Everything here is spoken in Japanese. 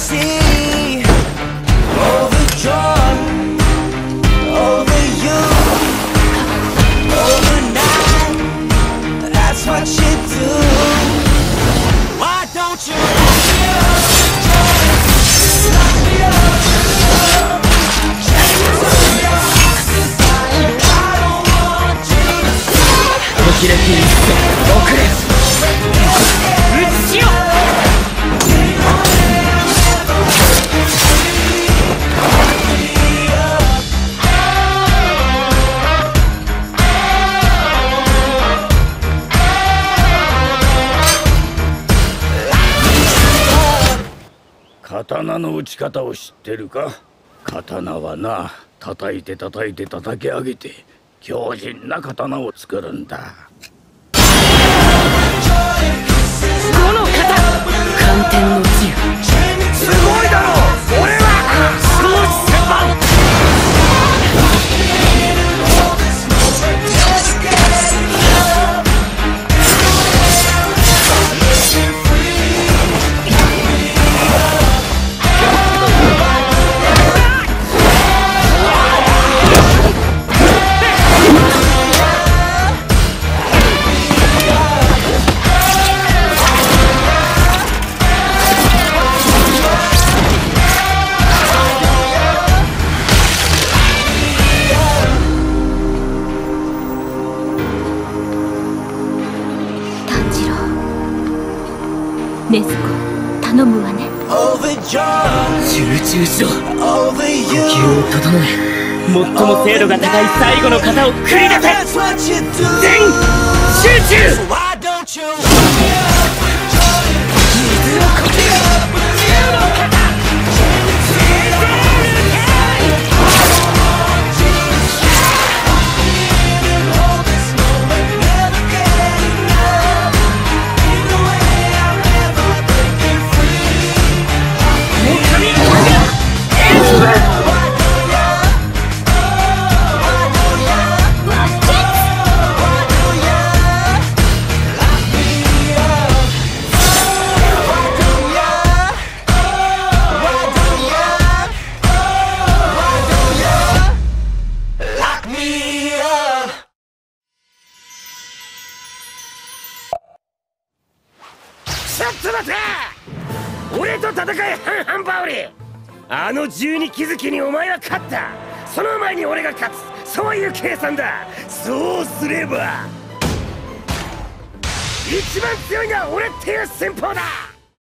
see all the joy over you overnight. That's what you do. Why don't you lock me up, lock me up, chains on your heart inside. I don't want you to stop. おひれき一戦遅れ打ちよ刀の打ち方を知ってるか？刀はな、叩いて叩いて叩き上げて強靭な刀を作るんだ。 この刀寒天の自由すごいだろ俺は少し先輩禰豆子頼むわね。 集中しろ。呼吸を整え最も精度が高い最後の型を繰り出せ。全集中。水を呼吸ちょっと待て！俺と戦え半々羽織！あの12気づきにお前は勝った。その前に俺が勝つ、そういう計算だ。そうすれば一番強いのは俺っていう戦法だ。